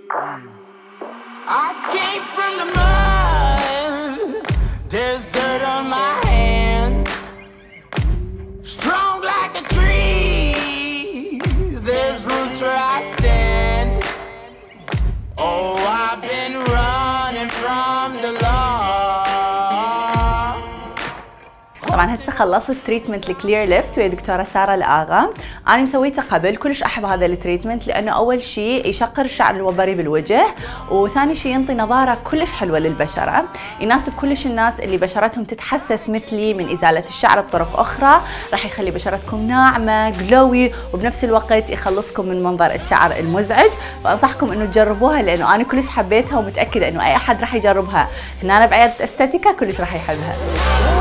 I came from the mud. There's dirt on my hands. Strong like a tree. There's roots where I stand. Oh, I've been running from the law. طبعا هسه خلصت تريتمنت الكلير ليفت ويا دكتوره ساره الاغا. انا مسويته قبل، كلش احب هذا التريتمنت لانه اول شيء يشقر الشعر الوبري بالوجه، وثاني شيء ينطي نظاره كلش حلوه للبشره، يناسب كلش الناس اللي بشرتهم تتحسس مثلي من ازاله الشعر بطرق اخرى، راح يخلي بشرتكم ناعمه جلوي وبنفس الوقت يخلصكم من منظر الشعر المزعج. فانصحكم انه تجربوها لانه انا كلش حبيتها ومتاكده انه اي احد راح يجربها هنا بعياده استاتيكا كلش راح يحبها.